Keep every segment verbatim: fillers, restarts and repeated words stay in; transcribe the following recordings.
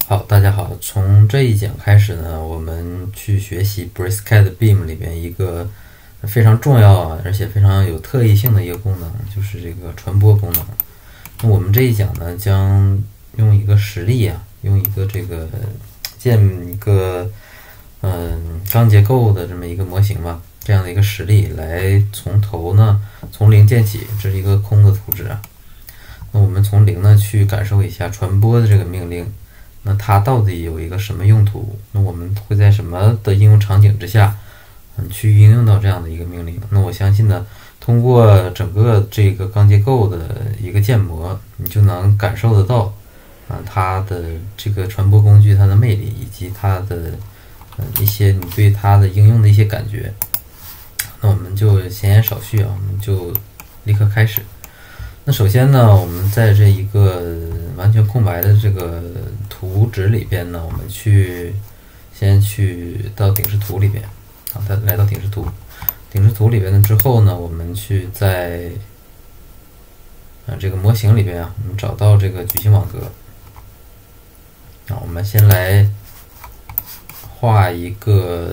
好，大家好，从这一讲开始呢，我们去学习 Bricad Beam 里边一个非常重要啊，而且非常有特异性的一个功能，就是这个传播功能。那我们这一讲呢，将用一个实例啊，用一个这个建一个嗯钢结构的这么一个模型吧，这样的一个实例来从头呢从零建起，这是一个空的图纸啊。那我们从零呢去感受一下传播的这个命令。那它到底有一个什么用途？那我们会在什么的应用场景之下，嗯，去应用到这样的一个命令？那我相信呢，通过整个这个钢结构的一个建模，你就能感受得到，啊，它的这个传播工具它的魅力，以及它的嗯一些你对它的应用的一些感觉。那我们就闲言少叙啊，我们就立刻开始。那首先呢，我们在这一个完全空白的这个图纸里边呢，我们去先去到顶视图里边，好，再来到顶视图，顶视图里边呢之后呢，我们去在啊这个模型里边啊，我们找到这个矩形网格，啊，我们先来画一个，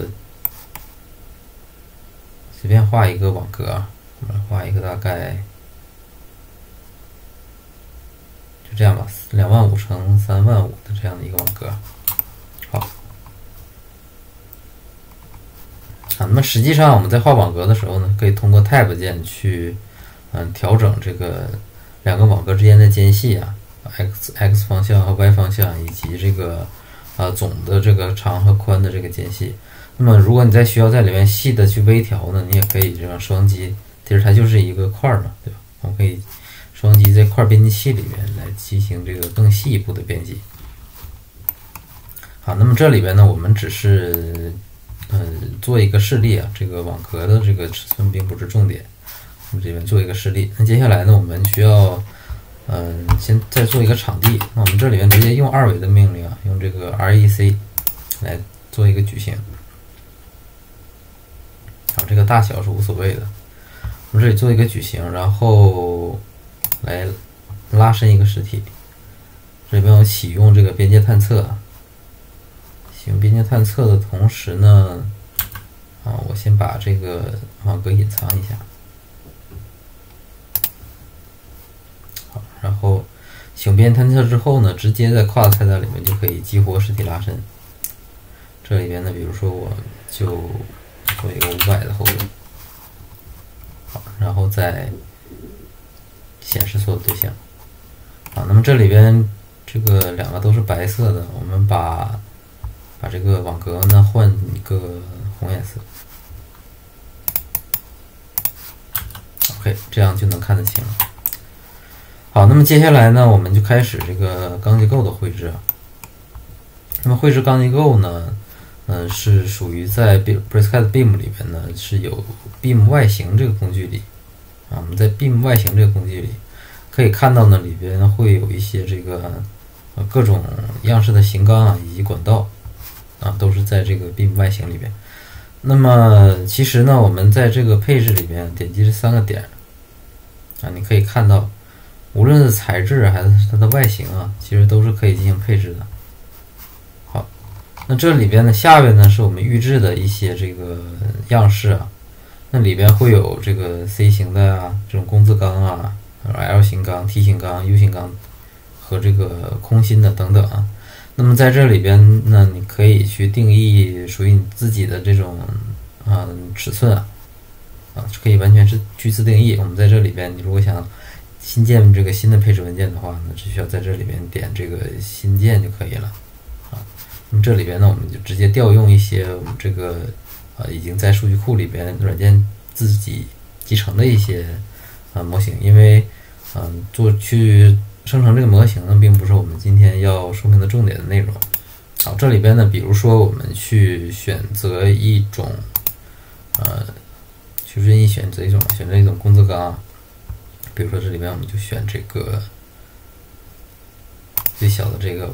随便画一个网格啊，我们画一个大概。就这样吧，两万五乘三万五的这样的一个网格。好，啊，那么实际上我们在画网格的时候呢，可以通过 Tab 键去嗯调整这个两个网格之间的间隙啊 ，x x 方向和 y 方向，以及这个啊总的这个长和宽的这个间隙。那么如果你在需要在里面细的去微调呢，你也可以这样双击，其实它就是一个块嘛，对吧？我们可以双击在块编辑器里面来进行这个更细一步的编辑。好，那么这里边呢，我们只是呃做一个示例啊，这个网格的这个尺寸并不是重点，我们这边做一个示例。那接下来呢，我们需要嗯、呃、先再做一个场地。那我们这里面直接用二维的命令啊，用这个 rec 来做一个矩形。好，这个大小是无所谓的。我们这里做一个矩形，然后来拉伸一个实体，这边我启用这个边界探测，启用边界探测的同时呢，啊，我先把这个网格隐藏一下，好，然后启用边界探测之后呢，直接在跨菜单里面就可以激活实体拉伸。这里边呢，比如说我就做一个五百的厚度，好，然后再显示所有对象。好，那么这里边这个两个都是白色的，我们把把这个网格呢换一个红颜色。OK， 这样就能看得清了。好，那么接下来呢，我们就开始这个钢结构的绘制啊。那么绘制钢结构呢，嗯、呃，是属于在 Bricad Beam 里边呢是有 Beam 外形这个工具里。啊，我们在 Beam 外形这个工具里可以看到呢，里边会有一些这个呃各种样式的型钢啊，以及管道啊，都是在这个 Beam 外形里边。那么其实呢，我们在这个配置里边点击这三个点啊，你可以看到，无论是材质还是它的外形啊，其实都是可以进行配置的。好，那这里边呢，下边呢是我们预制的一些这个样式啊。那里边会有这个 C 型的啊，这种工字钢啊 ，L 型钢、T 型钢、U 型钢和这个空心的等等啊。那么在这里边呢，你可以去定义属于你自己的这种啊尺寸啊，啊可以完全是去自定义。我们在这里边，你如果想新建这个新的配置文件的话呢，只需要在这里边点这个新建就可以了啊。那么这里边呢，我们就直接调用一些我们这个。啊，已经在数据库里边软件自己集成的一些啊模型，因为嗯、啊、做去生成这个模型呢，并不是我们今天要说明的重点的内容。好，这里边呢，比如说我们去选择一种呃，去任意选择一种选择一种工字钢啊，比如说这里边我们就选这个最小的这个吧。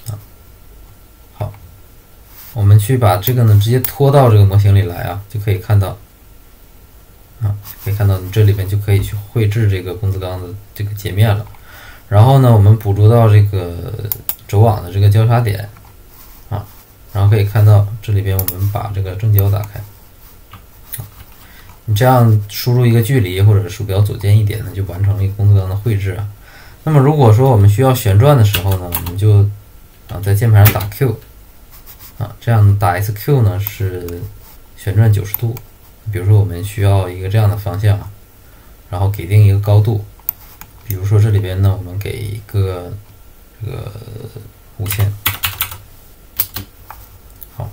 我们去把这个呢直接拖到这个模型里来啊，就可以看到啊，可以看到你这里边就可以去绘制这个工字钢的这个截面了。然后呢，我们捕捉到这个轴网的这个交叉点啊，然后可以看到这里边我们把这个正交打开，你这样输入一个距离或者鼠标左键一点呢，就完成了一个工字钢的绘制啊。那么如果说我们需要旋转的时候呢，我们就啊在键盘上打 Q 啊，这样打 S Q 呢是旋转九十度。比如说我们需要一个这样的方向，然后给定一个高度，比如说这里边呢我们给一个这个五千，好，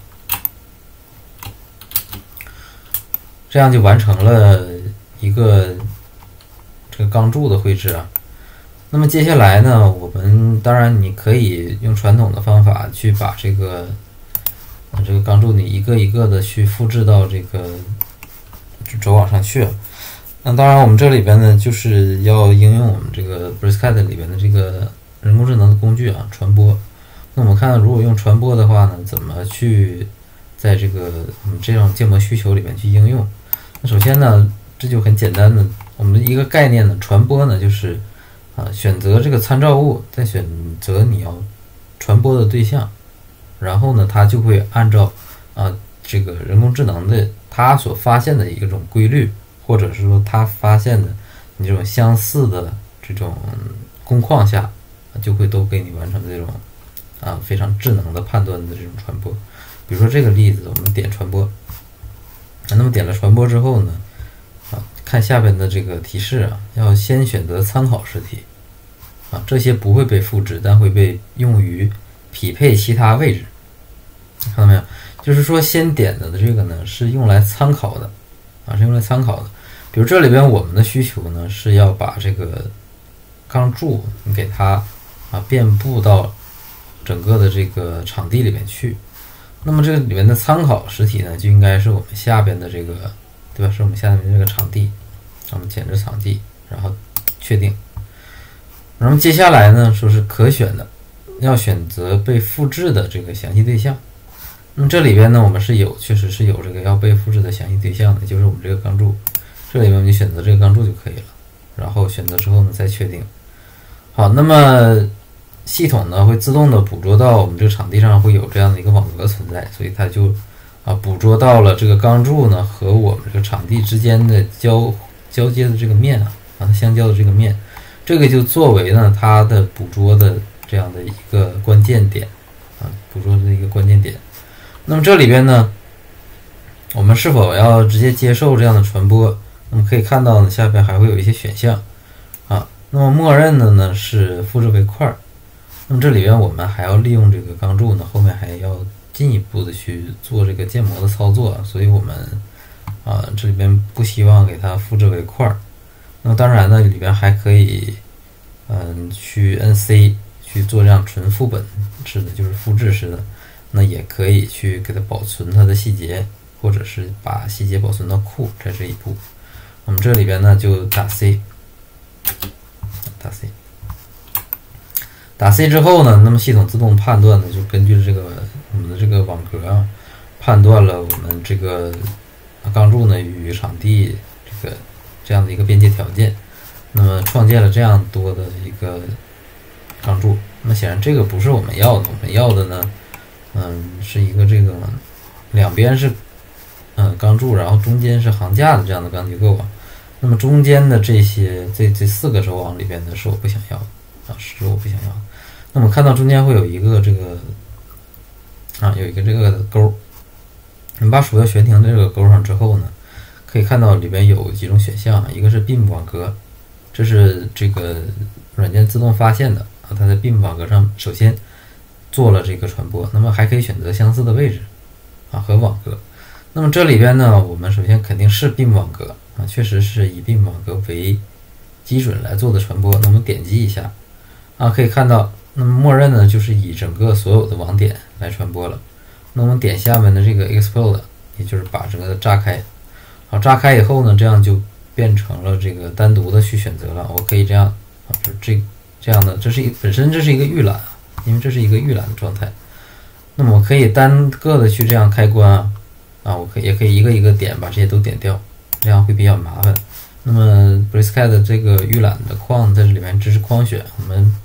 这样就完成了一个这个钢柱的绘制啊。那么接下来呢，我们当然你可以用传统的方法去把这个这个钢柱你一个一个的去复制到这个轴网上去。那当然我们这里边呢就是要应用我们这个 Brisket 里边的这个人工智能的工具啊，传播。那我们看如果用传播的话呢，怎么去在这个我们这种建模需求里面去应用？那首先呢，这就很简单的，我们的一个概念呢，传播呢就是啊选择这个参照物，再选择你要传播的对象，然后呢它就会按照啊这个人工智能的它所发现的一种规律，或者是说它发现的你这种相似的这种工况下，就会都给你完成这种啊非常智能的判断的这种传播。比如说这个例子，我们点传播，那么点了传播之后呢，啊看下边的这个提示啊，要先选择参考实体啊，这些不会被复制，但会被用于匹配其他位置。看到没有？就是说先点的这个呢是用来参考的啊，是用来参考的。比如这里边我们的需求呢是要把这个钢柱你给它啊遍布到整个的这个场地里面去。那么这个里面的参考实体呢，就应该是我们下边的这个，对吧？是我们下面的这个场地，我们选择场地，然后确定。那么接下来呢，说是可选的，要选择被复制的这个详细对象。那么这里边呢，我们是有，确实是有这个要被复制的详细对象的，就是我们这个钢柱。这里面我们就选择这个钢柱就可以了，然后选择之后呢，再确定。好，那么系统呢会自动的捕捉到我们这个场地上会有这样的一个网格存在，所以它就啊捕捉到了这个钢柱呢和我们这个场地之间的交交接的这个面啊，啊它相交的这个面，这个就作为呢它的捕捉的这样的一个关键点啊，捕捉的一个关键点。那么这里边呢，我们是否要直接接受这样的传播？那么可以看到呢，下边还会有一些选项啊。那么默认的呢是复制为块。那么这里边我们还要利用这个钢柱呢，后面还要进一步的去做这个建模的操作，所以我们啊这里边不希望给它复制为块。那么当然呢，里边还可以嗯去摁 C 去做这样纯副本式的，就是复制式的。那也可以去给它保存它的细节，或者是把细节保存到库，这是一步。我们这里边呢就打 C， 打 C， 打 C 之后呢，那么系统自动判断呢，就根据这个我们的这个网格啊，判断了我们这个钢柱呢与场地这个这样的一个边界条件，那么创建了这样多的一个钢柱。那么显然这个不是我们要的，我们要的呢。嗯，是一个这个两边是嗯钢柱，然后中间是行架的这样的钢结构啊。那么中间的这些这这四个轴网里边呢，是我不想要的啊，是我不想要的。那么看到中间会有一个这个啊，有一个这个勾。你们把鼠标悬停在这个勾上之后呢，可以看到里边有几种选项，一个是 B I M 网格，这是这个软件自动发现的啊，它在 B I M 网格上首先做了这个传播，那么还可以选择相似的位置啊和网格。那么这里边呢，我们首先肯定是 B I M 网格啊，确实是以 B I M 网格为基准来做的传播。那么点击一下啊，可以看到，那么默认呢就是以整个所有的网点来传播了。那我们点下面的这个 Explode， 也就是把整个的炸开。好，炸开以后呢，这样就变成了这个单独的去选择了。我可以这样啊，就这这样的，这是一本身这是一个预览。因为这是一个预览的状态，那么我可以单个的去这样开关啊，啊，我可以也可以一个一个点把这些都点掉，这样会比较麻烦。那么 Brisket 这个预览的框在这里面支持框选，我们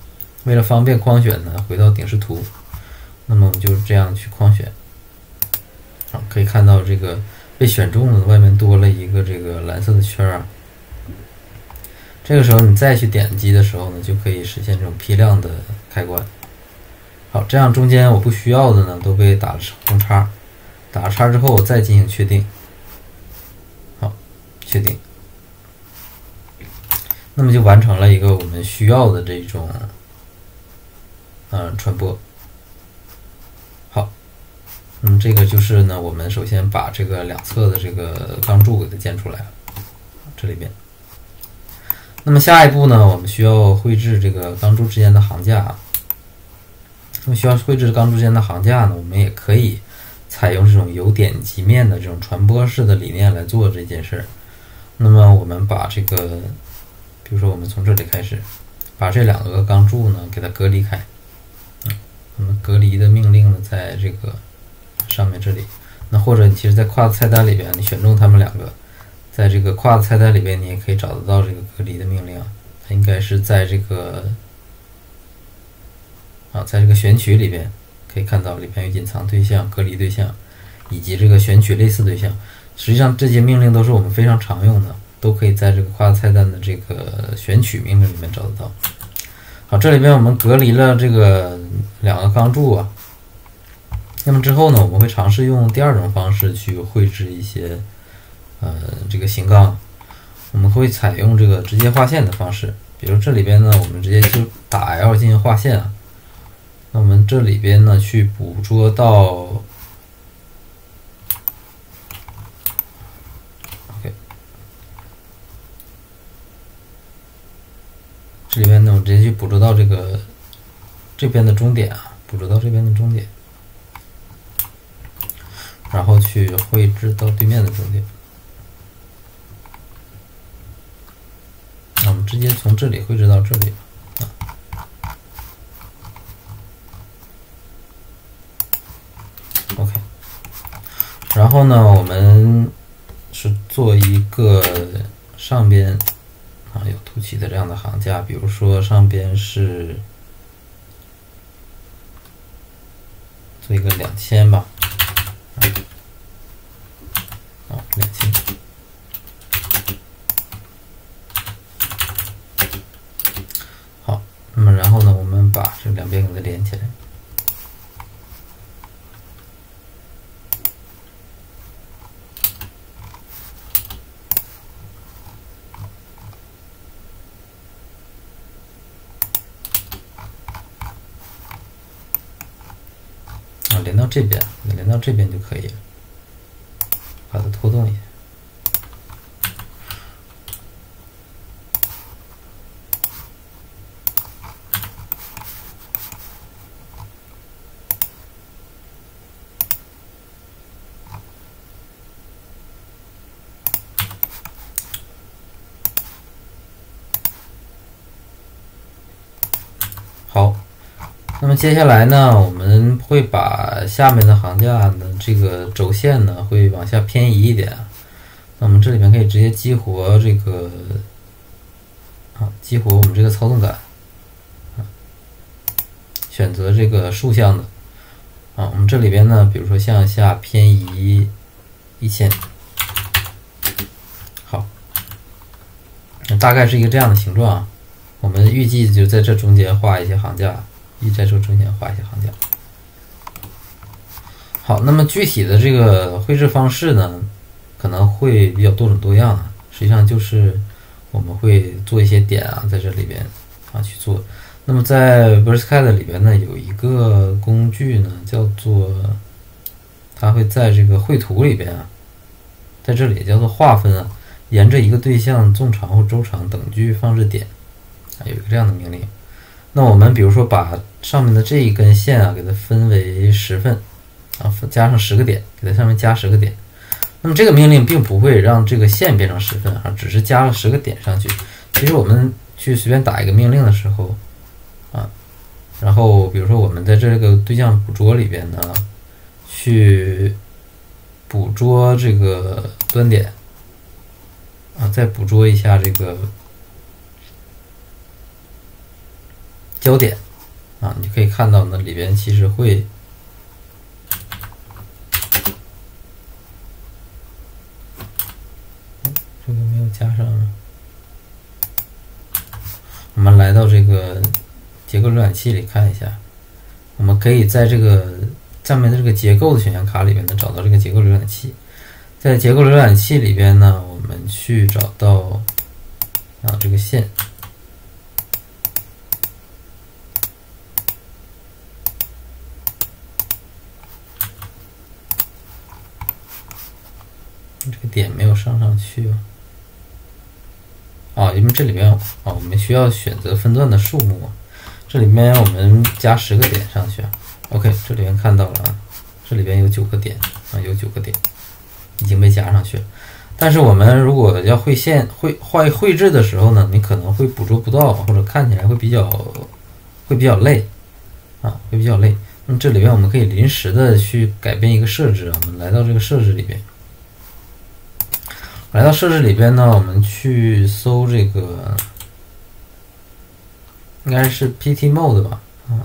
为了方便框选呢，回到顶视图，那么我们就这样去框选。啊，可以看到这个被选中的外面多了一个这个蓝色的圈啊。这个时候你再去点击的时候呢，就可以实现这种批量的开关。好，这样中间我不需要的呢都被打了红叉，打了叉之后我再进行确定。好，确定。那么就完成了一个我们需要的这种呃传播。好，嗯，这个就是呢，我们首先把这个两侧的这个钢柱给它建出来了，这里边。那么下一步呢，我们需要绘制这个钢柱之间的行架。那么需要绘制钢柱之间的行架呢，我们也可以采用这种由点及面的这种传播式的理念来做这件事儿。那么我们把这个，比如说我们从这里开始，把这两个钢柱呢给它隔离开。嗯，我们隔离的命令呢，在这个上面这里。那或者你其实在跨菜单里边，你选中它们两个，在这个跨菜单里边，你也可以找得到这个隔离的命令。它应该是在这个啊，在这个选取里边可以看到里边有隐藏对象、隔离对象以及这个选取类似对象。实际上这些命令都是我们非常常用的，都可以在这个跨菜单的这个选取命令里面找得到。好，这里边我们隔离了这个两个钢柱啊。那么之后呢，我们会尝试用第二种方式去绘制一些呃这个型钢。我们会采用这个直接画线的方式，比如这里边呢，我们直接就打 L 进行画线啊。那我们这里边呢，去捕捉到 ，OK， 这里边呢，我直接去捕捉到这个这边的终点啊，捕捉到这边的终点，然后去绘制到对面的终点。那我们直接从这里绘制到这里。OK， 然后呢，我们是做一个上边啊有凸起的这样的行架，比如说上边是做一个两千吧，啊两千，好，那么然后呢，我们把这两边给它连起来。连到这边，连到这边就可以了，把它拖动一下。好。那么接下来呢，我们会把下面的行架的这个轴线呢，会往下偏移一点。那我们这里面可以直接激活这个啊，激活我们这个操纵杆，啊，选择这个竖向的啊。我们这里边呢，比如说向下偏移一千，好，大概是一个这样的形状啊。我们预计就在这中间画一些行架。一在这中间画一些行架。好，那么具体的这个绘制方式呢，可能会比较多种多样啊。实际上就是我们会做一些点啊，在这里边啊去做。那么在 VerseCAD 里边呢，有一个工具呢，叫做它会在这个绘图里边啊，在这里叫做划分啊，沿着一个对象纵长或周长等距放置点啊，有一个这样的命令。那我们比如说把上面的这一根线啊，给它分为十份啊，加上十个点，给它上面加十个点。那么这个命令并不会让这个线变成十份啊，只是加了十个点上去。其实我们去随便打一个命令的时候啊，然后比如说我们在这个对象捕捉里边呢，去捕捉这个端点啊，再捕捉一下这个焦点啊，你可以看到呢里边其实会这个没有加上。我们来到这个结构浏览器里看一下，我们可以在这个上面的这个结构的选项卡里边呢找到这个结构浏览器。在结构浏览器里边呢，我们去找到啊这个线，这个点没有上上去啊。哦，因为这里面哦，我们需要选择分段的数目，这里面我们加十个点上去啊。OK， 这里面看到了啊，这里边有九个点啊，有九个点已经被加上去了。但是我们如果要绘线、绘画绘制的时候呢，你可能会捕捉不到，或者看起来会比较会比较累啊，会比较累。那么这里边我们可以临时的去改变一个设置啊，我们来到这个设置里边。来到设置里边呢，我们去搜这个，应该是 P T Mode 吧，啊，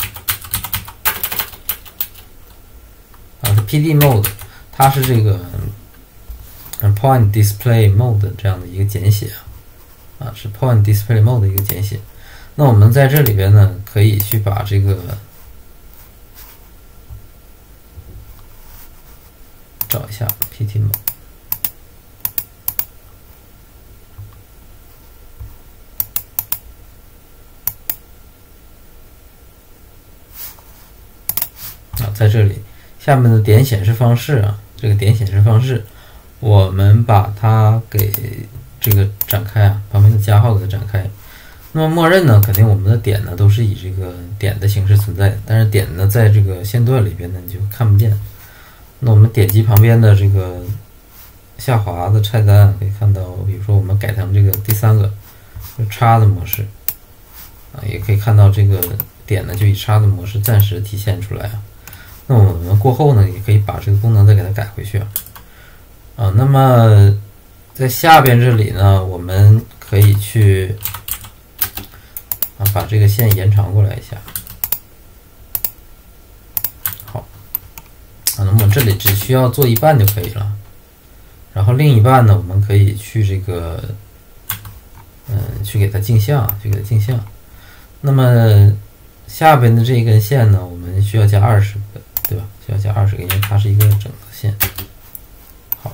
啊是 P D Mode， 它是这个 Point Display Mode 这样的一个简写啊，啊是 Point Display Mode 的一个简写。那我们在这里边呢，可以去把这个找一下 P T Mode。在这里下面的点显示方式啊，这个点显示方式，我们把它给这个展开啊，旁边的加号给它展开。那么默认呢，肯定我们的点呢都是以这个点的形式存在的，但是点呢在这个线段里边呢你就看不见。那我们点击旁边的这个下滑的菜单，可以看到，比如说我们改成这个第三个叉的模式啊，也可以看到这个点呢就以叉的模式暂时体现出来啊。那我们过后呢，也可以把这个功能再给它改回去啊。啊，那么在下边这里呢，我们可以去啊把这个线延长过来一下。好，啊，那么这里只需要做一半就可以了。然后另一半呢，我们可以去这个，嗯，去给它镜像，去给它镜像。那么下边的这一根线呢，我们需要加二十个。对吧？需要加二十个，因为它是一个整个线。好，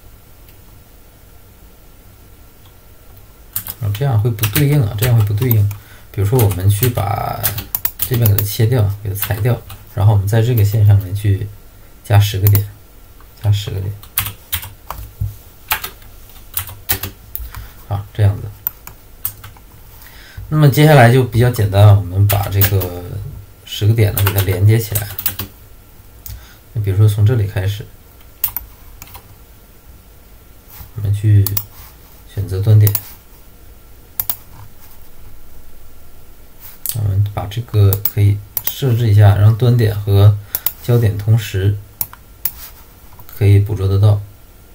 啊，这样会不对应啊，这样会不对应。比如说，我们去把这边给它切掉，给它裁掉，然后我们在这个线上面去加十个点，加十个点。好，这样子。那么接下来就比较简单，我们把这个十个点呢给它连接起来。比如说从这里开始，我们去选择端点，我们把这个可以设置一下，让端点和焦点同时可以捕捉得到。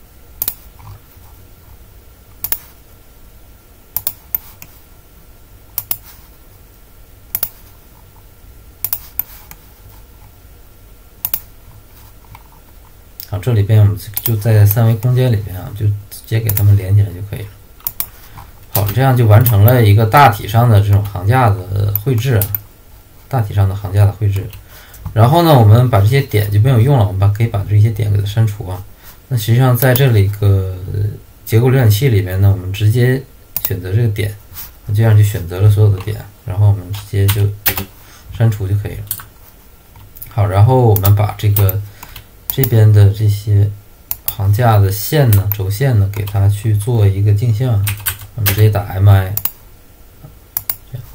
好，这里边我们就在三维空间里边啊，就直接给它们连起来就可以了。好，这样就完成了一个大体上的这种行架的绘制啊，大体上的行架的绘制。然后呢，我们把这些点就没有用了，我们把可以把这些点给它删除啊。那实际上在这里个结构浏览器里边呢，我们直接选择这个点，这样就选择了所有的点，然后我们直接就删除就可以了。好，然后我们把这个这边的这些行架的线呢，轴线呢，给它去做一个镜像，我们直接打 M I， 这样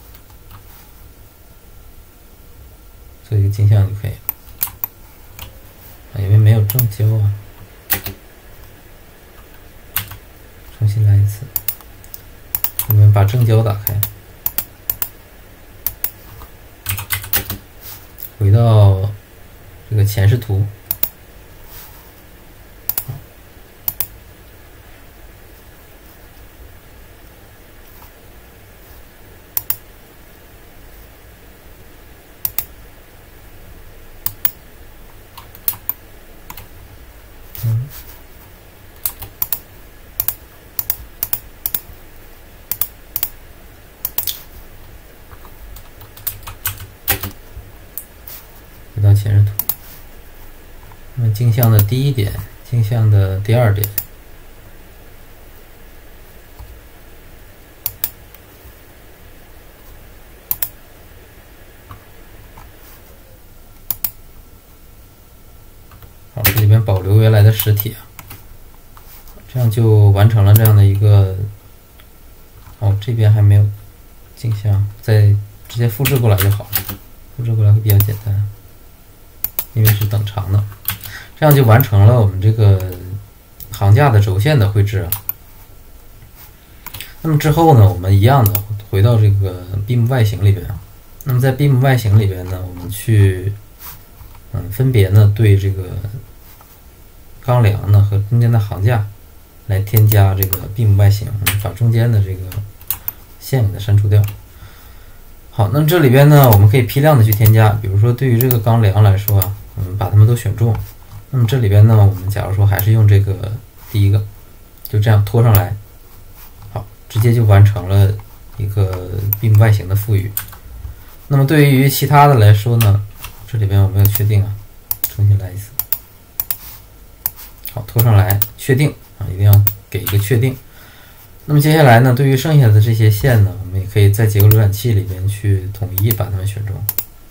做一个镜像就可以了。因为没有正焦啊，重新来一次。我们把正焦打开，回到这个前视图。 嗯，回到前视图，那么镜像的第一点，镜像的第二点。好，这里边保留原来的实体啊，这样就完成了这样的一个。哦，这边还没有镜像，再直接复制过来就好了，复制过来会比较简单，因为是等长的，这样就完成了我们这个行架的轴线的绘制啊。那么之后呢，我们一样的回到这个 B I M 外形里边啊。那么在 B I M 外形里边呢，我们去。嗯，分别呢对这个钢梁呢和中间的行架来添加这个 B I M 外形，我们把中间的这个线给它删除掉。好，那这里边呢我们可以批量的去添加，比如说对于这个钢梁来说啊，我们把它们都选中。那么这里边呢，我们假如说还是用这个第一个，就这样拖上来，好，直接就完成了一个 B I M 外形的赋予。那么对于其他的来说呢？这里边我们要确定啊，重新来一次。好，拖上来，确定啊，一定要给一个确定。那么接下来呢，对于剩下的这些线呢，我们也可以在结构浏览器里边去统一把它们选中。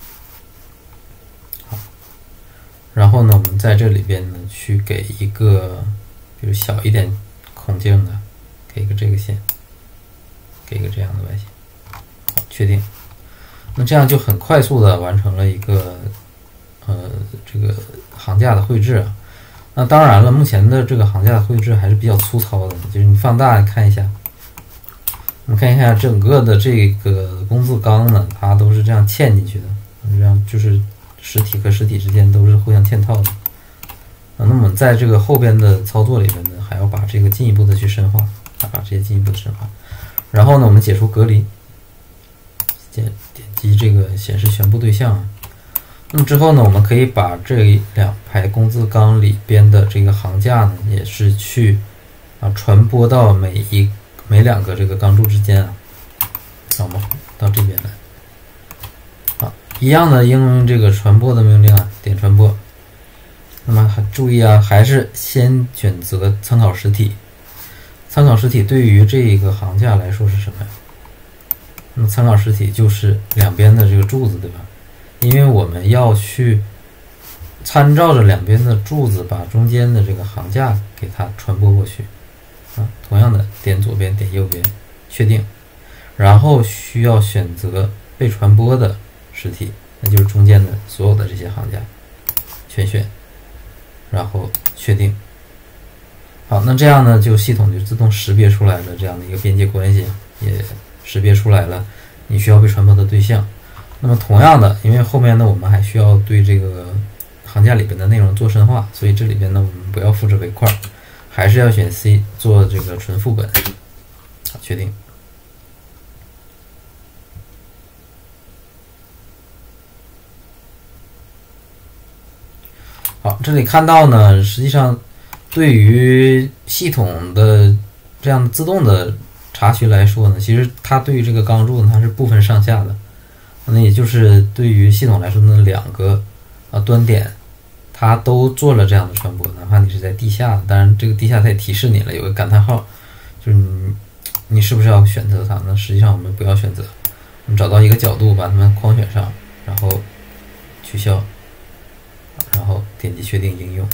好，然后呢，我们在这里边呢去给一个，比如小一点孔径的，给一个这个线，给一个这样的外形。好，确定。那这样就很快速的完成了一个呃这个行架的绘制啊。那当然了，目前的这个行架的绘制还是比较粗糙的，就是你放大看一下，我们看一下整个的这个工字钢呢，它都是这样嵌进去的，这样就是实体和实体之间都是互相嵌套的。啊，那么在这个后边的操作里面呢，还要把这个进一步的去深化，啊，把这些进一步的深化。然后呢，我们解除隔离。点点击这个显示全部对象，那么之后呢，我们可以把这两排工字钢里边的这个行架呢，也是去啊传播到每一每两个这个钢柱之间啊。那我们到这边来，啊，一样的应用这个传播的命令啊，点传播。那么还注意啊，还是先选择参考实体。参考实体对于这个行架来说是什么呀？那么参考实体就是两边的这个柱子，对吧？因为我们要去参照着两边的柱子，把中间的这个行架给它传播过去。啊，同样的，点左边，点右边，确定，然后需要选择被传播的实体，那就是中间的所有的这些行架，全选，然后确定。好，那这样呢，就系统就自动识别出来了这样的一个边界关系，也识别出来了你需要被传播的对象。那么同样的，因为后面呢我们还需要对这个行架里边的内容做深化，所以这里边呢我们不要复制为块，还是要选 C 做这个纯副本。好，确定。好，这里看到呢，实际上对于系统的这样自动的查询来说呢，其实它对于这个钢柱呢，它是不分上下的。那也就是对于系统来说呢，两个啊端点它都做了这样的传播，哪怕你是在地下，当然这个地下它也提示你了，有个感叹号，就是你你是不是要选择它？那实际上我们不要选择，我们找到一个角度，把它们框选上，然后取消，然后点击确定应用。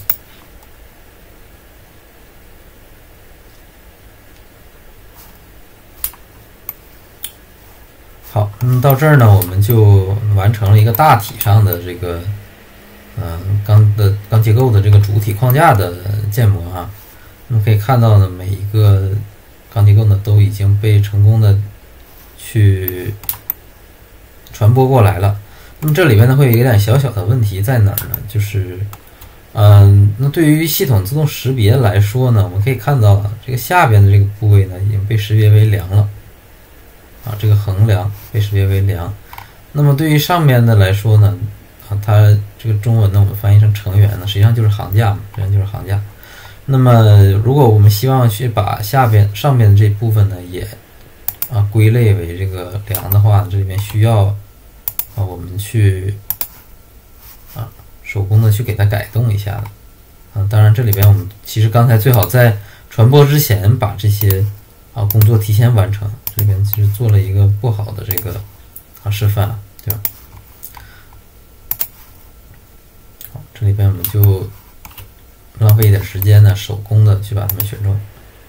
好，嗯，到这儿呢，我们就完成了一个大体上的这个，嗯、呃，钢的钢结构的这个主体框架的建模啊。我们可以看到呢，每一个钢结构呢都已经被成功的去传播过来了。那么这里面呢会有一点小小的问题在哪儿呢？就是，嗯、呃，那对于系统自动识别来说呢，我们可以看到啊，这个下边的这个部位呢已经被识别为梁了。啊，这个横梁被识别为梁。那么对于上面的来说呢，啊，它这个中文呢我们翻译成成员呢，实际上就是行架嘛，实际上就是行架。 那么如果我们希望去把下边上边的这部分呢也啊归类为这个梁的话，这里面需要啊我们去啊手工的去给它改动一下的。啊，当然这里边我们其实刚才最好在传播之前把这些啊工作提前完成，这边其实做了一个不好的这个啊示范，对吧？好，这里边我们就浪费一点时间呢，手工的去把它们选中。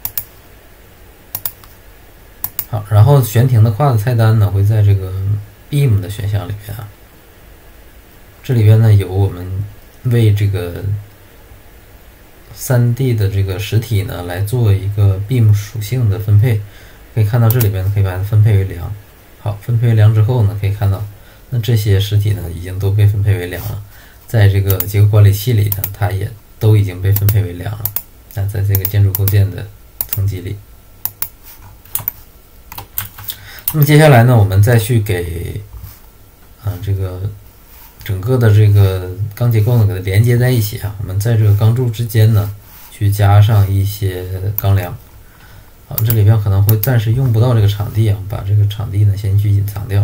好，然后悬停的胯子菜单呢会在这个 Beam 的选项里边啊，这里边呢有我们为这个三 D 的这个实体呢来做一个 Beam 属性的分配，可以看到这里边可以把它分配为梁。好，分配为梁之后呢，可以看到那这些实体呢已经都被分配为梁了，在这个结构管理器里呢，它也都已经被分配为梁了。那在这个建筑构建的层级里，那么接下来呢，我们再去给啊这个整个的这个钢结构呢给它连接在一起啊，我们在这个钢柱之间呢去加上一些钢梁。好，这里边可能会暂时用不到这个场地啊，把这个场地呢先去隐藏掉。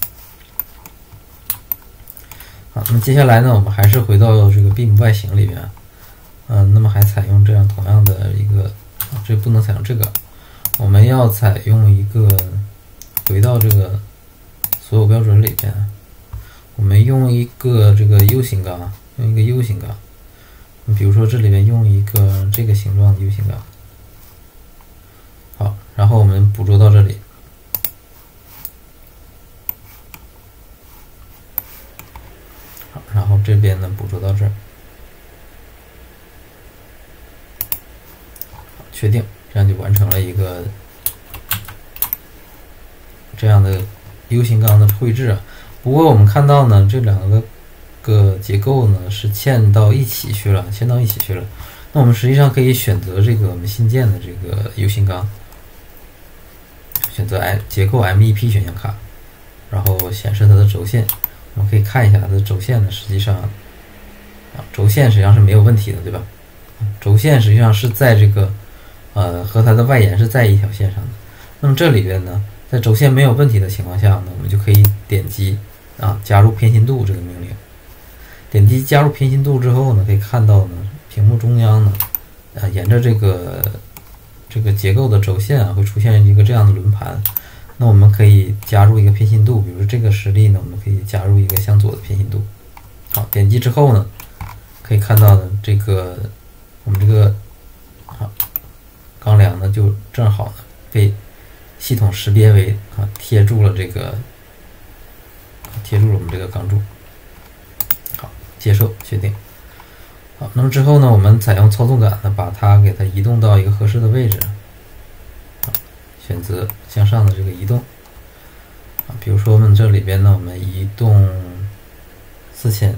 好，那么接下来呢，我们还是回到这个 Beam 外形里边，嗯、呃，那么还采用这样同样的一个，啊，这不能采用这个，我们要采用一个回到这个所有标准里边，我们用一个这个 U 型钢，用一个 U 型钢，比如说这里边用一个这个形状的 U 型钢。好，然后我们捕捉到这里，好，然后这边呢捕捉到这儿，确定，这样就完成了一个这样的 U 型钢的绘制啊。不过我们看到呢，这两个个结构呢是嵌到一起去了，嵌到一起去了。那我们实际上可以选择这个我们新建的这个 U 型钢。选择 I 结构 M E P 选项卡，然后显示它的轴线，我们可以看一下它的轴线呢，实际上啊，轴线实际上是没有问题的，对吧？轴线实际上是在这个呃和它的外延是在一条线上的。那么这里边呢，在轴线没有问题的情况下呢，我们就可以点击啊加入偏心度这个命令。点击加入偏心度之后呢，可以看到呢，屏幕中央呢，啊沿着这个。这个结构的轴线啊，会出现一个这样的轮盘。那我们可以加入一个偏心度，比如说这个实例呢，我们可以加入一个向左的偏心度。好，点击之后呢，可以看到呢，这个我们这个啊钢梁呢，就正好呢被系统识别为啊贴住了这个贴住了我们这个钢柱。好，接受确定。好，那么之后呢，我们采用操纵杆呢，把它给它移动到一个合适的位置。好，选择向上的这个移动。啊，比如说我们这里边呢，我们移动四千，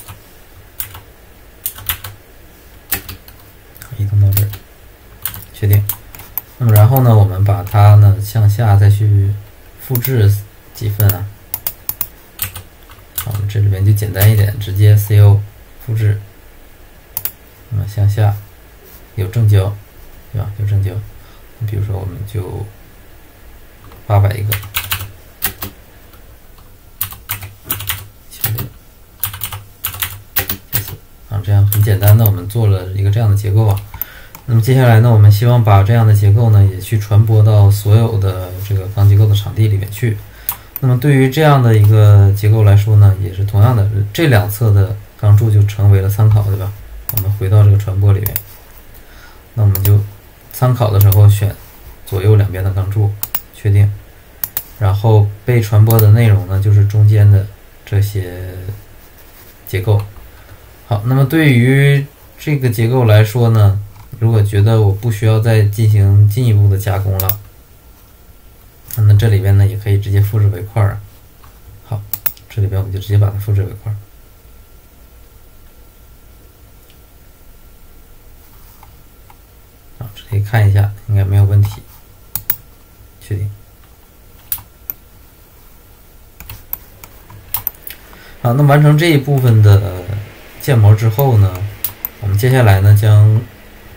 移动到这儿，确定。那么然后呢，我们把它呢向下再去复制几份啊。好，我们这里边就简单一点，直接 C O 复制。那么向下有正交，对吧？有正交，比如说我们就八百一个，啊，这样很简单的我们做了一个这样的结构啊。那么接下来呢，我们希望把这样的结构呢也去传播到所有的这个钢结构的场地里面去。那么对于这样的一个结构来说呢，也是同样的，这两侧的钢柱就成为了参考，对吧？我们回到这个传播里面，那我们就参考的时候选左右两边的钢柱，确定，然后被传播的内容呢就是中间的这些结构。好，那么对于这个结构来说呢，如果觉得我不需要再进行进一步的加工了，那这里边呢也可以直接复制为块儿。好，这里边我们就直接把它复制为块儿。可以看一下，应该没有问题。确定。好，那完成这一部分的建模之后呢，我们接下来呢将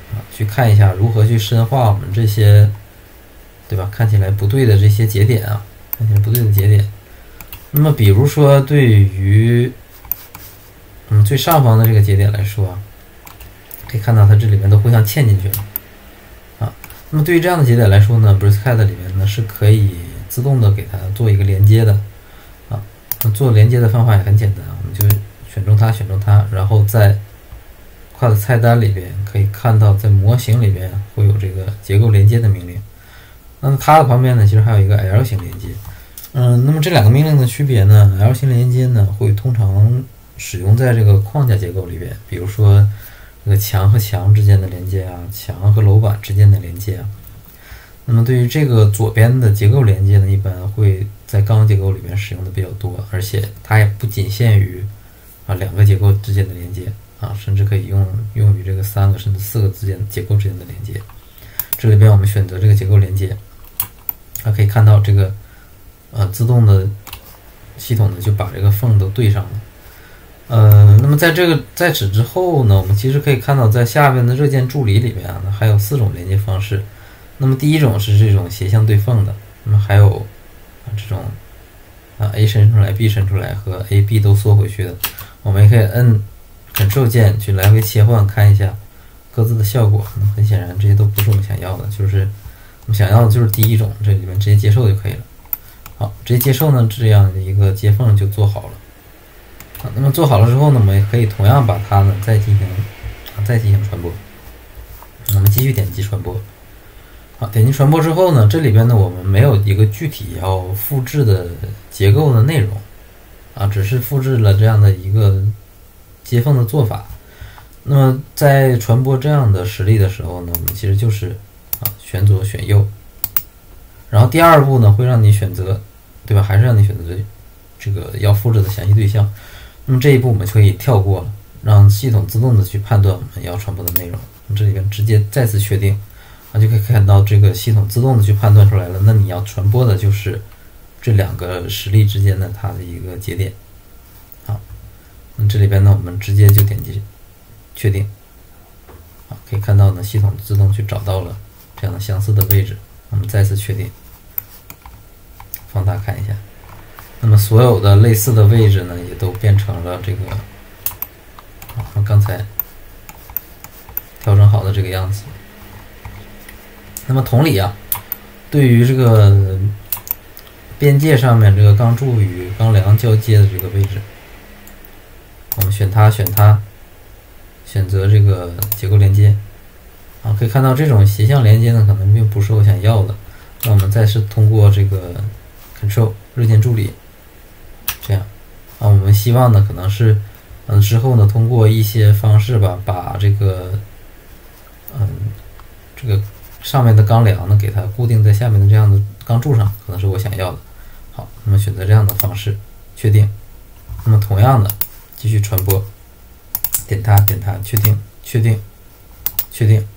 啊，去看一下如何去深化我们这些，对吧？看起来不对的这些节点啊，看起来不对的节点。那么比如说对于嗯最上方的这个节点来说啊，可以看到它这里面都互相嵌进去了啊。那么对于这样的节点来说呢 ，BriskCAD 里面呢是可以自动的给它做一个连接的啊。那做连接的方法也很简单，我们就选中它，选中它，然后在Quad菜单里边可以看到，在模型里边会有这个结构连接的命令。那么它的旁边呢，其实还有一个 L 型连接。嗯，那么这两个命令的区别呢 ，L 型连接呢会通常使用在这个框架结构里边，比如说这个墙和墙之间的连接啊，墙和楼板之间的连接啊。那么对于这个左边的结构连接呢，一般会在钢结构里面使用的比较多，而且它也不仅限于啊两个结构之间的连接啊，甚至可以用用于这个三个甚至四个之间结构之间的连接。这里边我们选择这个结构连接，啊，可以看到这个呃自动的系统呢就把这个缝都对上了。呃，那么在这个在此之后呢，我们其实可以看到在下边的热键助理里面啊，还有四种连接方式。那么第一种是这种斜向对缝的，那么还有啊这种啊 A 伸出来 B 伸出来和 A B 都缩回去的，我们也可以摁 Ctrl 键去来回切换，看一下各自的效果。那很显然这些都不是我们想要的，就是我们想要的就是第一种，这里面直接接受就可以了。好，直接接受呢，这样的一个接缝就做好了。啊，那么做好了之后呢，我们也可以同样把它呢再进行啊再进行传播。我们继续点击传播。好，点击传播之后呢，这里边呢我们没有一个具体要复制的结构的内容啊，只是复制了这样的一个接缝的做法。那么在传播这样的实例的时候呢，我们其实就是啊选左选右，然后第二步呢会让你选择，对吧？还是让你选择这个要复制的详细对象。那么这一步我们就可以跳过了，让系统自动的去判断我们要传播的内容。这里边直接再次确定。啊，就可以看到这个系统自动的去判断出来了。那你要传播的就是这两个实例之间的它的一个节点。好，那这里边呢，我们直接就点击确定。好，可以看到呢，系统自动去找到了这样的相似的位置。我们再次确定，放大看一下。那么所有的类似的位置呢，也都变成了这个啊刚才调整好的这个样子。那么同理啊，对于这个边界上面这个钢柱与钢梁交接的这个位置，我们选它，选它，选择这个结构连接啊，可以看到这种斜向连接呢，可能并不是我想要的。那我们再是通过这个 Ctrl 热键助理，这样啊，我们希望呢，可能是嗯之后呢，通过一些方式吧，把这个嗯这个上面的钢梁呢，给它固定在下面的这样的钢柱上，可能是我想要的。好，那么选择这样的方式，确定。那么同样的，继续传播，点它，点它，确定，确定，确定。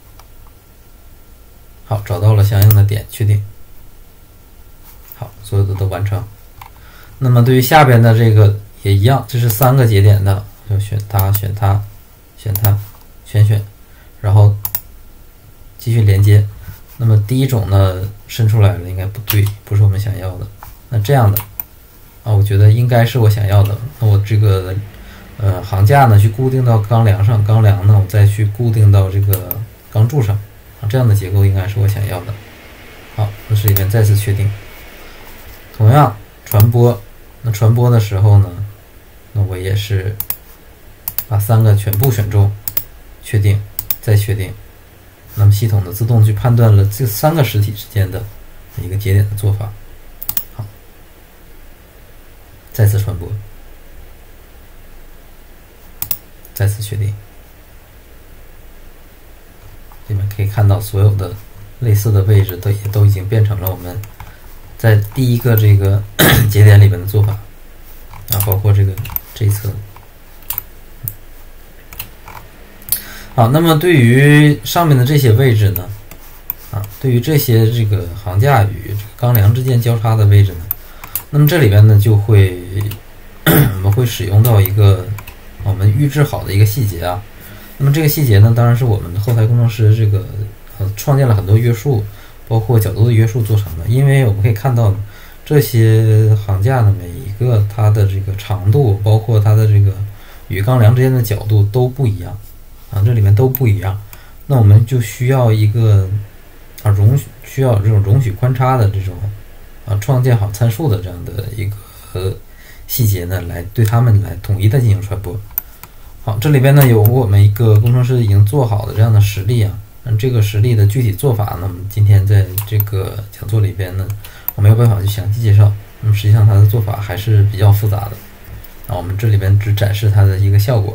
好，找到了相应的点，确定。好，所有的都完成。那么对于下边的这个也一样，这是三个节点的，就选它，选它，选它，选选，然后继续连接。那么第一种呢伸出来了，应该不对，不是我们想要的。那这样的啊，我觉得应该是我想要的。那我这个呃行架呢去固定到钢梁上，钢梁呢我再去固定到这个钢柱上啊，这样的结构应该是我想要的。好，那这里面再次确定。同样传播，那传播的时候呢，那我也是把三个全部选中，确定，再确定。那么系统呢自动去判断了这三个实体之间的一个节点的做法。好，再次传播，再次确定。这边可以看到所有的类似的位置都也都已经变成了我们在第一个这个节点里面的做法啊，包括这个这一侧。好，那么对于上面的这些位置呢，啊，对于这些这个行架与这个钢梁之间交叉的位置呢，那么这里边呢就会我们会使用到一个我们预制好的一个细节啊， 那么这个细节呢，当然是我们的后台工程师这个呃创建了很多约束，包括角度的约束做成的。因为我们可以看到这些行架呢，每一个它的这个长度，包括它的这个与钢梁之间的角度都不一样啊，这里面都不一样。那我们就需要一个啊容许需要这种容许宽差的这种啊创建好参数的这样的一个、呃、细节呢，来对它们来统一的进行传播。好，这里边呢有我们一个工程师已经做好的这样的实例啊，嗯，这个实例的具体做法呢，我们今天在这个讲座里边呢，我没有办法去详细介绍。那么实际上它的做法还是比较复杂的啊，我们这里边只展示它的一个效果。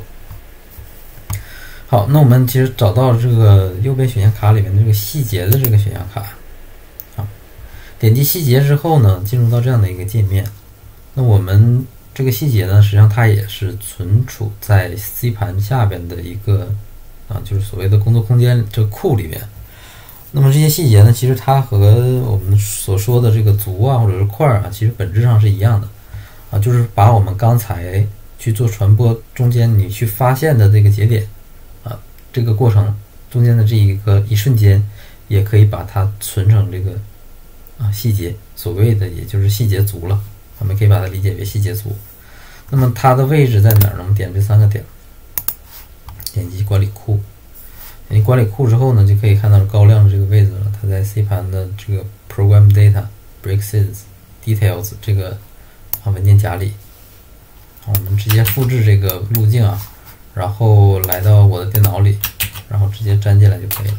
好，那我们其实找到这个右边选项卡里面的这个细节的这个选项卡，好，点击细节之后呢，进入到这样的一个界面。那我们这个细节呢，实际上它也是存储在 C 盘下边的一个啊，就是所谓的工作空间这个库里边。那么这些细节呢，其实它和我们所说的这个足啊或者是块啊，其实本质上是一样的啊，就是把我们刚才去做传播中间你去发现的这个节点啊，这个过程中间的这一个一瞬间，也可以把它存成这个啊细节，所谓的也就是细节足了。我们可以把它理解为细节足。那么它的位置在哪儿呢？我们点这三个点，点击管理库。点击管理库之后呢，就可以看到高亮的这个位置了。它在 C 盘的这个 Program Data Breaks Details 这个啊文件夹里。好，我们直接复制这个路径啊，然后来到我的电脑里，然后直接粘进来就可以了。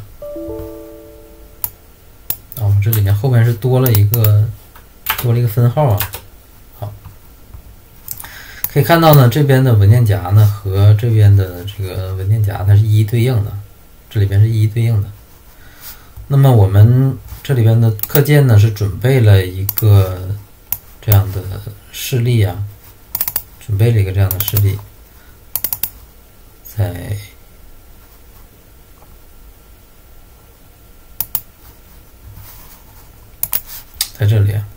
啊，我们这里面后面是多了一个多了一个分号啊。可以看到呢，这边的文件夹呢和这边的这个文件夹它是一一对应的，这里边是一一对应的。那么我们这里边的课件呢是准备了一个这样的示例啊，准备了一个这样的示例，在在这里啊。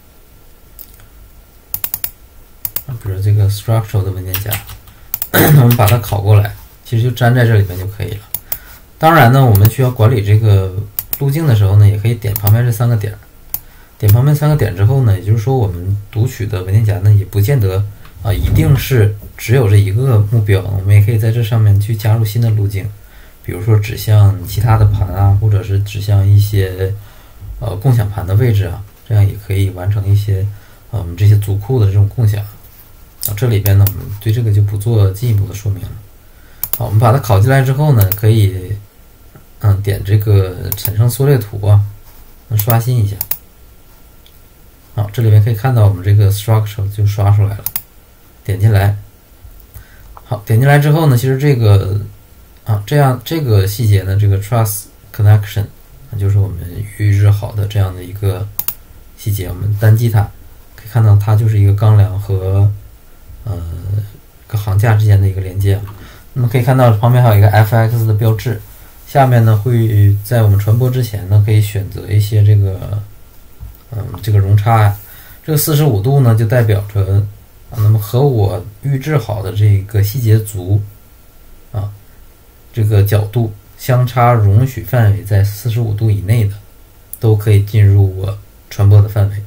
比如这个 structural 的文件夹，我们把它拷过来，其实就粘在这里边就可以了。当然呢，我们需要管理这个路径的时候呢，也可以点旁边这三个点，点旁边三个点之后呢，也就是说我们读取的文件夹呢，也不见得啊一定是只有这一个目标，我们也可以在这上面去加入新的路径，比如说指向其他的盘啊，或者是指向一些呃共享盘的位置啊，这样也可以完成一些呃我们这些组库的这种共享。啊，这里边呢，我们对这个就不做进一步的说明了。好，我们把它拷进来之后呢，可以嗯点这个产生缩略图啊，刷新一下。好，这里面可以看到我们这个 structure 就刷出来了，点进来。好，点进来之后呢，其实这个啊这样这个细节呢，这个 trust connection 就是我们预制好的这样的一个细节，我们单击它，可以看到它就是一个钢梁和呃，个行架之间的一个连接。那么可以看到旁边还有一个 F X 的标志，下面呢会在我们传播之前呢，可以选择一些这个，嗯，这个容差呀，这个四十五度呢就代表着啊，那么和我预制好的这个细节足啊，这个角度相差容许范围在四十五度以内的，都可以进入我传播的范围，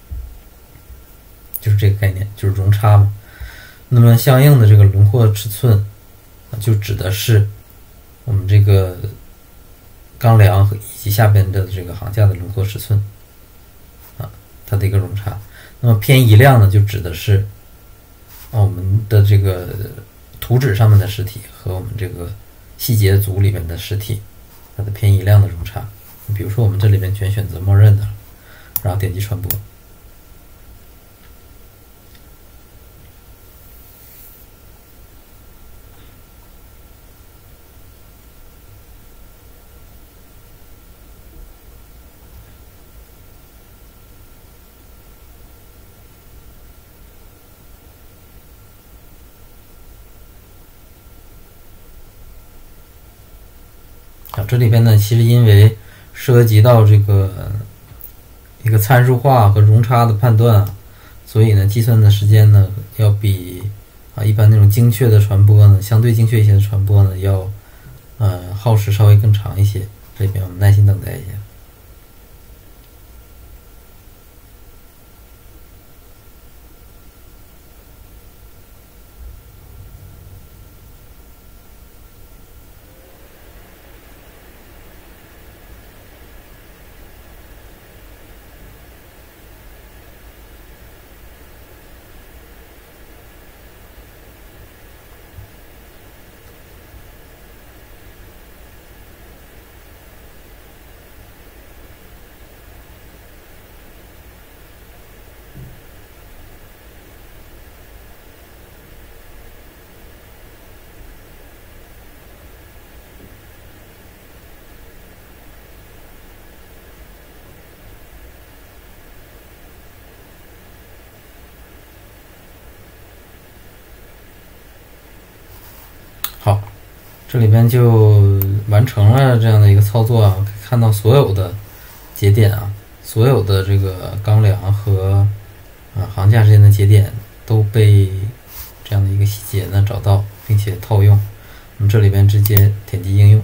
就是这个概念，就是容差嘛。那么相应的这个轮廓尺寸，就指的是我们这个钢梁和以及下边的这个行架的轮廓尺寸啊，它的一个容差。那么偏移量呢，就指的是啊我们的这个图纸上面的实体和我们这个细节组里面的实体，它的偏移量的容差。比如说我们这里边全选择默认的，然后点击传播。啊，这里边呢，其实因为涉及到这个一个参数化和容差的判断啊，所以呢，计算的时间呢，要比啊一般那种精确的传播呢，相对精确一些的传播呢，要呃，耗时稍微更长一些。这边我们耐心等待一下。好，这里边就完成了这样的一个操作啊，可以看到所有的节点啊，所有的这个钢梁和啊行架之间的节点都被这样的一个细节呢找到，并且套用。我们这里边直接点击应用。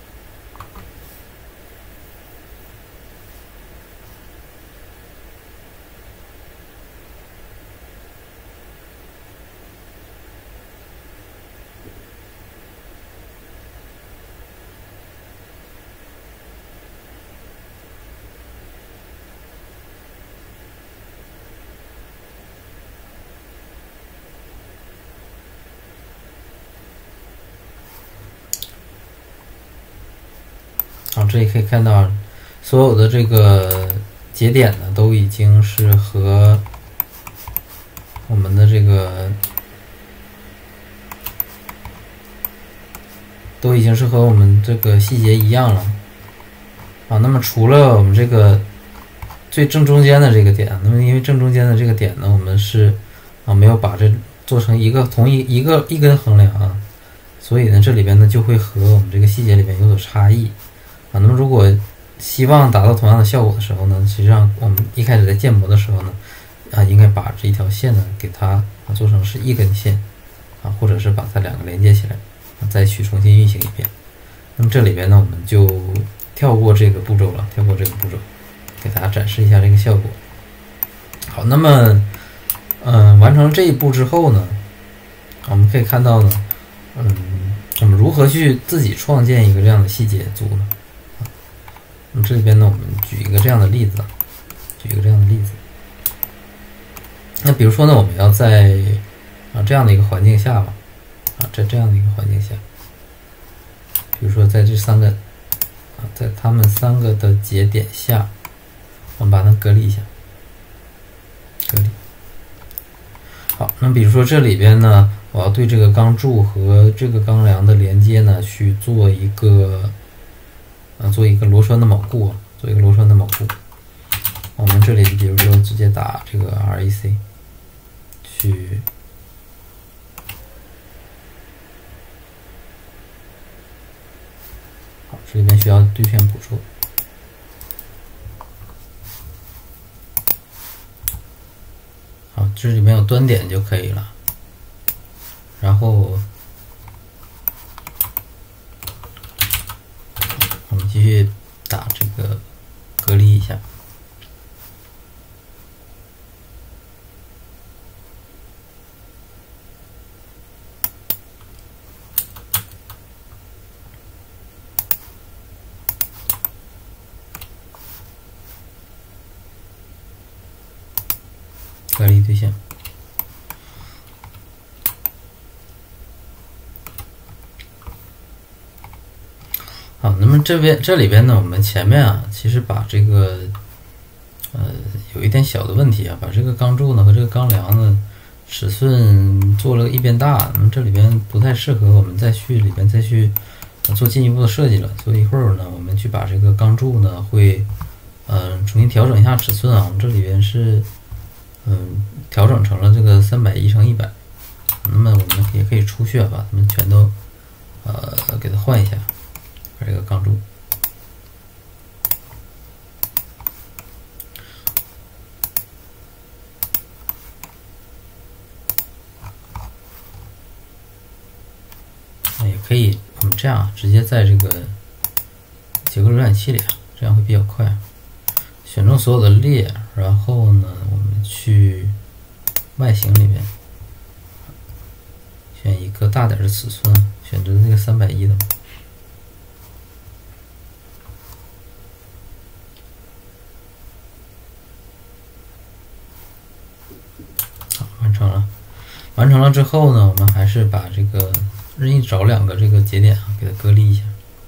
好，这里可以看到，所有的这个节点呢，都已经是和我们的这个都已经是和我们这个细节一样了啊。那么除了我们这个最正中间的这个点，那么因为正中间的这个点呢，我们是啊没有把这做成一个同一一个一根横梁啊，所以呢这里边呢就会和我们这个细节里边有所差异。啊，那么如果希望达到同样的效果的时候呢，实际上我们一开始在建模的时候呢，啊，应该把这一条线呢给它啊做成是一根线，啊，或者是把它两个连接起来，啊，再去重新运行一遍。那么这里边呢，我们就跳过这个步骤了，跳过这个步骤，给大家展示一下这个效果。好，那么嗯、呃，完成这一步之后呢，我们可以看到呢，嗯，我们如何去自己创建一个这样的细节组呢？那么这里边呢，我们举一个这样的例子，举一个这样的例子。那比如说呢，我们要在啊这样的一个环境下吧，啊，在这样的一个环境下，比如说在这三个啊，在它们三个的节点下，我们把它隔离一下，隔离。好，那比如说这里边呢，我要对这个钢柱和这个钢梁的连接呢，去做一个。啊，做一个螺栓的锚固，做一个螺栓的锚固。我们这里比如说直接打这个 R E C 去，好，这里面需要对片捕捉。好，这里面有端点就可以了，然后。我们继续打这个隔离一下，隔离对象。好，那么这边这里边呢，我们前面啊，其实把这个呃有一点小的问题啊，把这个钢柱呢和这个钢梁呢尺寸做了一边大，那么这里边不太适合我们再去里边再去做进一步的设计了，所以一会儿呢，我们去把这个钢柱呢会嗯、呃、重新调整一下尺寸啊，我们这里边是嗯、呃、调整成了这个三百一乘一百，那么我们也可以出血把它们全都呃给它换一下。这个钢柱，那也可以我们这样直接在这个结构浏览器里，这样会比较快。选中所有的列，然后呢，我们去外形里面选一个大点的尺寸，选择这个三百一的。好，完成了。完成了之后呢，我们还是把这个任意找两个这个节点啊，给它隔离一下。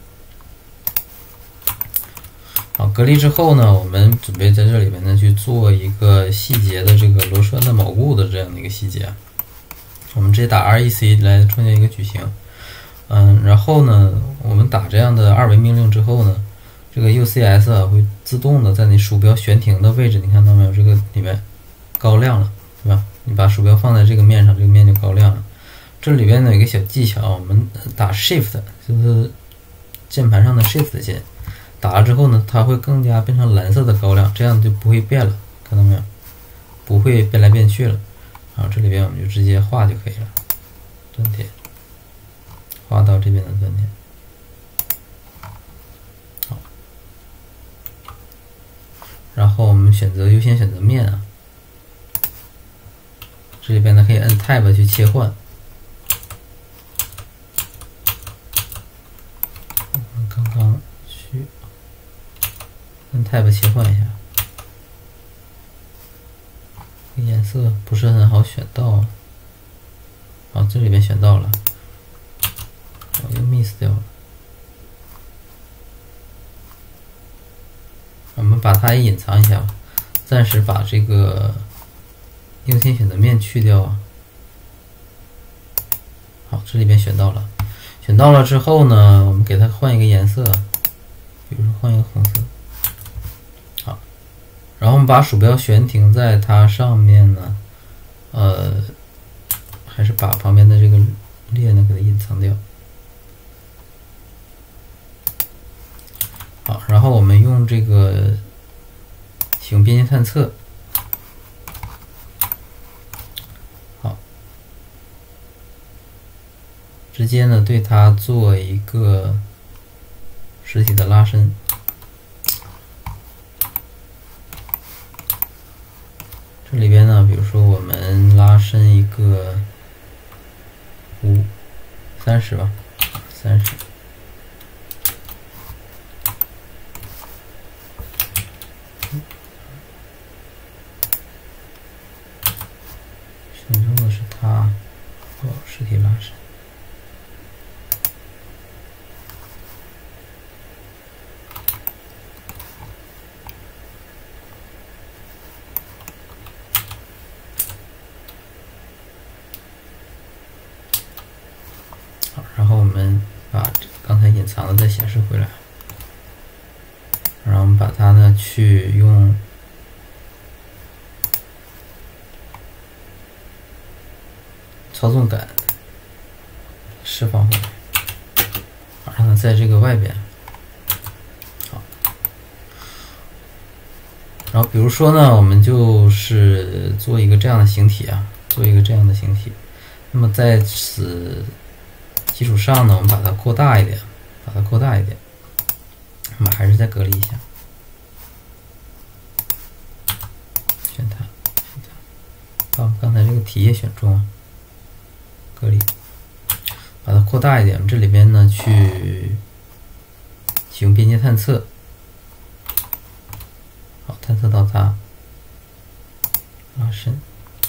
好，隔离之后呢，我们准备在这里面呢去做一个细节的这个螺栓的锚固的这样的一个细节。我们直接打 rec 来创建一个矩形，嗯，然后呢，我们打这样的二维命令之后呢，这个 U C S 啊会自动的在你鼠标悬停的位置，你看到没有？这个里面高亮了，对吧？你把鼠标放在这个面上，这个面就高亮了。这里边呢有一个小技巧，我们打 Shift 就是键盘上的 Shift 键。打了之后呢，它会更加变成蓝色的高亮，这样就不会变了，看到没有？不会变来变去了。然后这里边我们就直接画就可以了，断点，画到这边的断点。好，然后我们选择优先选择面啊，这里边呢可以按 Tab 去切换。我们刚刚去。按 Tab 切换一下，颜色不是很好选到啊。好，这里边选到了，我又 miss 掉了。我们把它也隐藏一下吧，暂时把这个优先选择面去掉啊。好，这里边选到了，选到了之后呢，我们给它换一个颜色，比如说换一个红色。然后我们把鼠标悬停在它上面呢，呃，还是把旁边的这个列呢给它隐藏掉。好，然后我们用这个启用边界探测，好，直接呢对它做一个实体的拉伸。这里边呢，比如说我们拉伸一个五三十吧，三十。选中的是它，哦，实体拉伸。然后我们把刚才隐藏的再显示回来，然后我们把它呢去用操纵杆释放回来，让它在这个外边。好，然后比如说呢，我们就是做一个这样的形体啊，做一个这样的形体。那么在此基础上呢，我们把它扩大一点，把它扩大一点。我们还是再隔离一下，选它，选它，把我们刚才这个体液选中，隔离，把它扩大一点。这里边呢，去启用边界探测，好，探测到它，拉伸，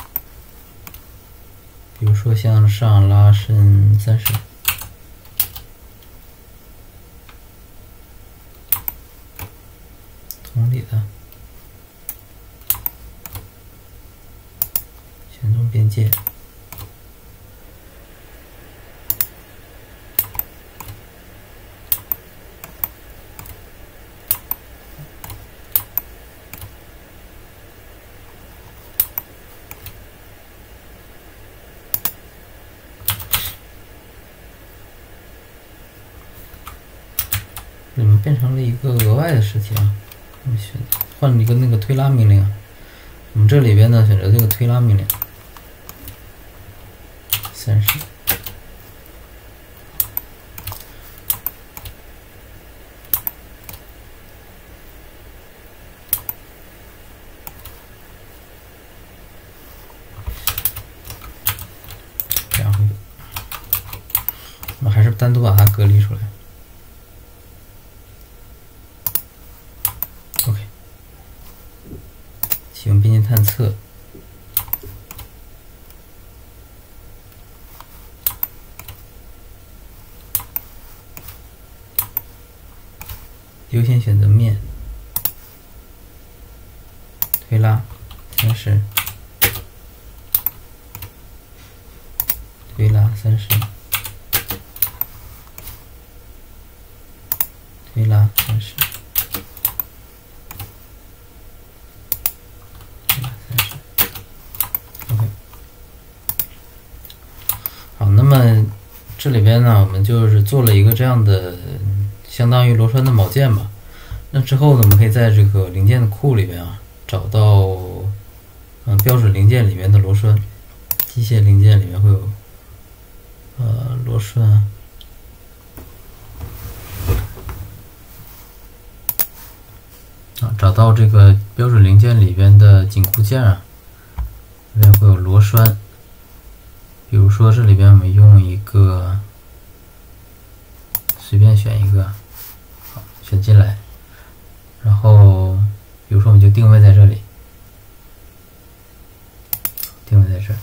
比如说向上拉伸三十。同理的，选中边界，你们变成了一个额外的实体啊。我们选换一个那个推拉命令，我们这里边呢选择这个推拉命令，三十。 我们还是单独把它隔离出来。OK， 启用边界探测。优先选择面，推拉三十，推拉三十，推拉三十，推拉三十。OK， 好，那么这里边呢，我们就是做了一个这样的。相当于螺栓的铆件吧。那之后呢，我们可以在这个零件的库里边啊，找到嗯标准零件里面的螺栓，机械零件里面会有呃螺栓啊，啊找到这个标准零件里边的紧固件啊，里面会有螺栓。比如说这里边我们用一个，随便选一个。选进来，然后比如说我们就定位在这里，定位在这儿。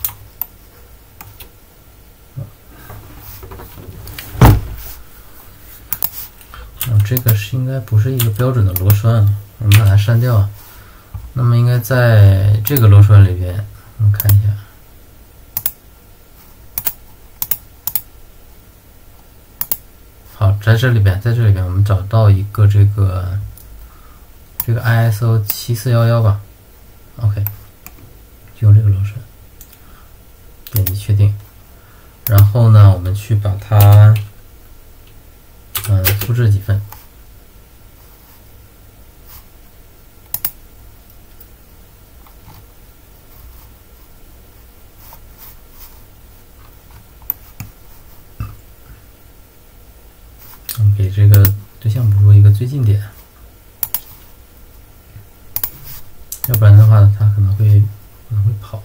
嗯，这个是应该不是一个标准的螺栓，我们把它删掉。那么应该在这个螺栓里边，我们看一下。好，在这里边，在这里边，我们找到一个这个这个 I S O 七四一一吧 ，OK， 就用这个螺栓，点击确定，然后呢，我们去把它嗯、呃、复制几份，给这个对象捕捉一个最近点，要不然的话，它可能会可能会跑。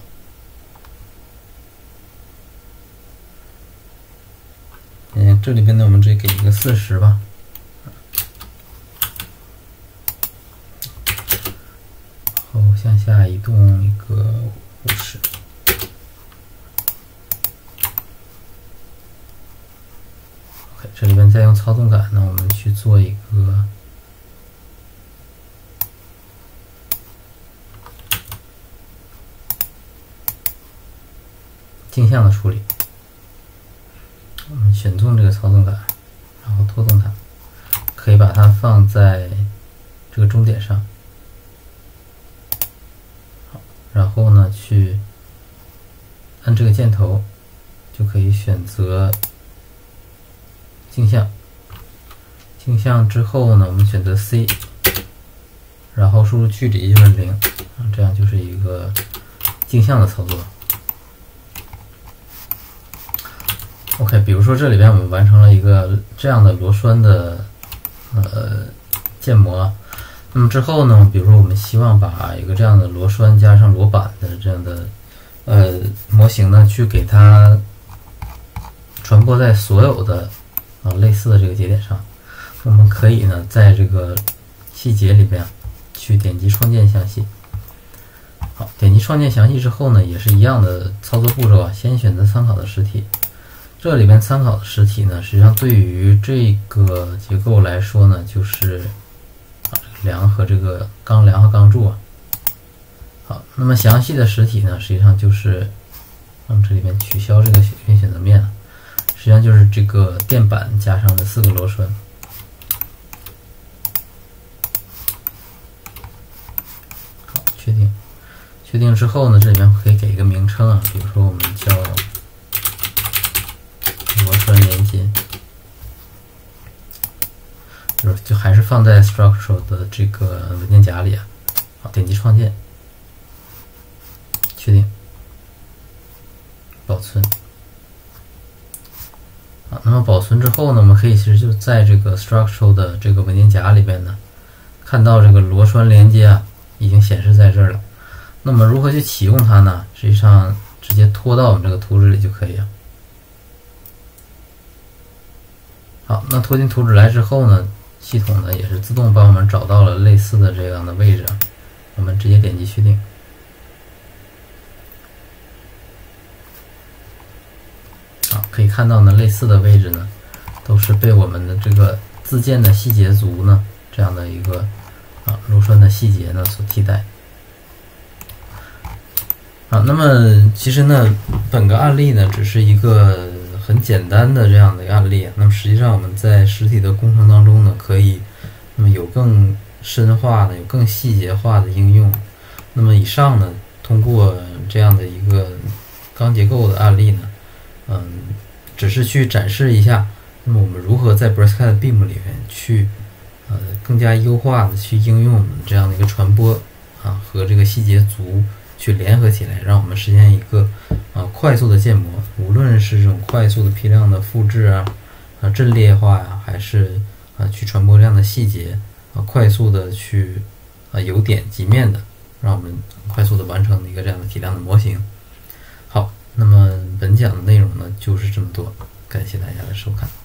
嗯，这里边呢，我们直接给一个四十吧。然后向下移动一个五十。这里边再用操纵杆呢，我们去做一个镜像的处理。我们选中这个操纵杆，然后拖动它，可以把它放在这个终点上。好，然后呢，去按这个箭头，就可以选择镜像，镜像之后呢，我们选择 C， 然后输入距离就是零，啊，这样就是一个镜像的操作。OK， 比如说这里边我们完成了一个这样的螺栓的呃建模，那么之后呢，比如说我们希望把一个这样的螺栓加上螺板的这样的呃模型呢，去给它传播在所有的啊，类似的这个节点上，我们可以呢，在这个细节里边去点击创建详细。好，点击创建详细之后呢，也是一样的操作步骤啊。先选择参考的实体，这里边参考的实体呢，实际上对于这个结构来说呢，就是啊梁和这个钢梁和钢柱啊。好，那么详细的实体呢，实际上就是我们这里边取消这个选选择面。实际上就是这个电板加上的四个螺栓。好，确定。确定之后呢，这里面可以给一个名称啊，比如说我们叫螺栓连接，就是就还是放在 structural 的这个文件夹里啊。好，点击创建，确定，保存。啊，那么保存之后呢，我们可以其实就在这个 structural 的这个文件夹里边呢，看到这个螺栓连接啊，已经显示在这儿了。那么如何去启用它呢？实际上直接拖到我们这个图纸里就可以了。 好，那拖进图纸来之后呢，系统呢也是自动帮我们找到了类似的这样的位置，我们直接点击确定。好，可以看到呢，类似的位置呢，都是被我们的这个自建的细节族呢这样的一个啊螺栓的细节呢所替代。啊，那么其实呢，本个案例呢只是一个很简单的这样的一个案例，那么实际上我们在实体的工程当中呢，可以那么有更深化的、有更细节化的应用。那么以上呢，通过这样的一个钢结构的案例呢，嗯，只是去展示一下，那么我们如何在 BriskCAD B I M 里面去呃更加优化的去应用我们这样的一个传播啊和这个细节族去联合起来，让我们实现一个啊快速的建模，无论是这种快速的批量的复制啊、啊阵列化呀、啊，还是啊去传播这样的细节啊，快速的去啊由点及面的，让我们快速的完成一个这样的体量的模型。好，那么本讲的内容呢就是这么多，感谢大家的收看。